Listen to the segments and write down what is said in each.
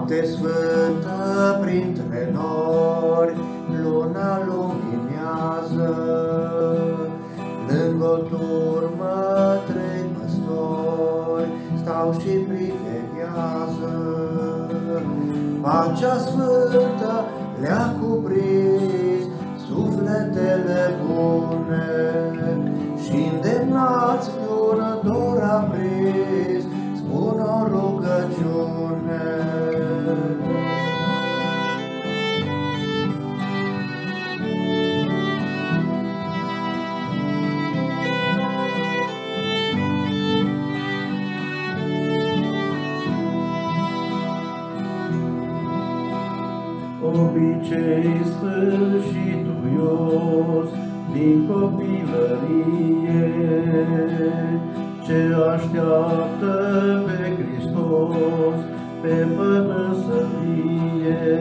Noapte sfântă printre nori, luna luminează, lângă o turmă trei păstori stau și priveghează. Pacea sfântă le-a cuprins sufletele bune și îndemnați de un dor aprins spun o rugăciune. Obicei sfânt și duios din copilărie, ce așteaptă pe Hristos pe pământ să fie.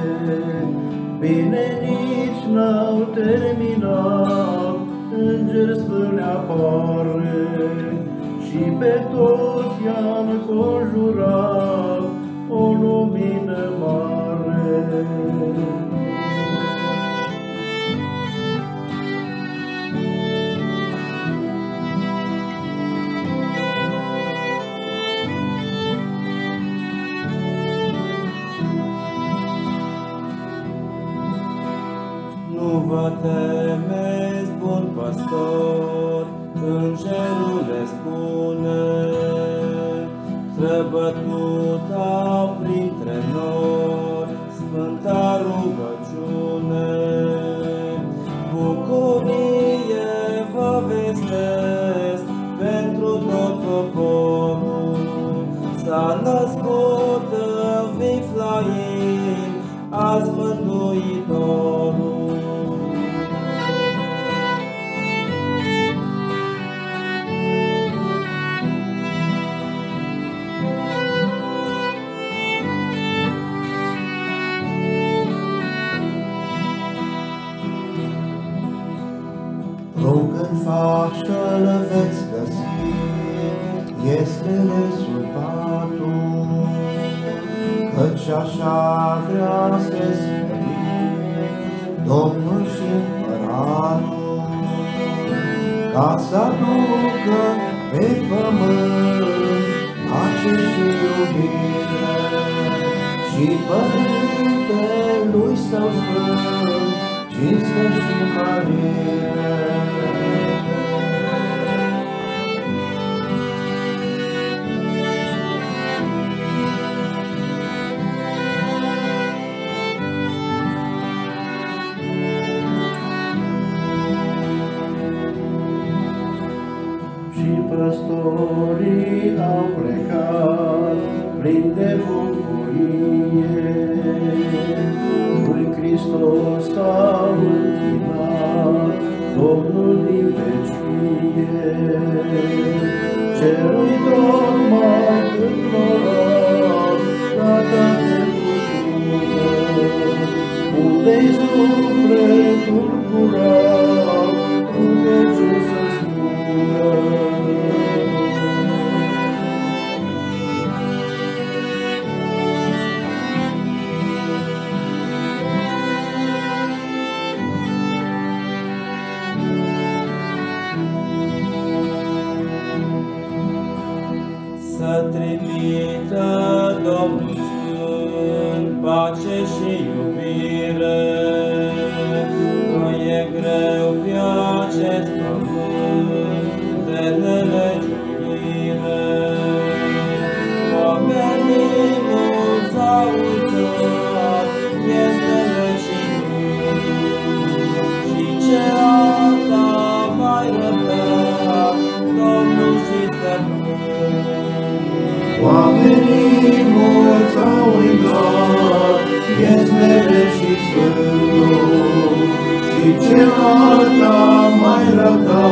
Bine nici n-au terminat, îngeri sfânt le apare și pe toți i-a înconjurat o lumină mare. Nu vă temeți, bun păstor, îngerul le spune, străbătuta printre nori sfânta rugăciune. Bucurie vă vestesc pentru tot poporul, s-a născut în Viflaim azi Mântuitorul. Rug în fașă-l veți găsi, iesele sub patul, căci așa vrea să smeri Domnul și Împăratul, ca să aducă pe pământ pace și iubire și Părintelui Său Sfânt, cinste și mărire. Și păstorii au plecat plini de bucurie, lui Hristos s-au închinat, Domnul din vecie. Cerul-i Domn mai înflorat, gata de bucurie, unde-i sufletul curat, rugăciuni să spună. Să trimită Domnul Sfânt pace și iubire, că e greu pe acest pământ de nelegiuire. Oamenii mulți s-au uitat piesele și și ce alta mai răbdă Domnul și Stăpân. Oamenii mulți au uitat piesele și Sfântul, și ce alta mai răbda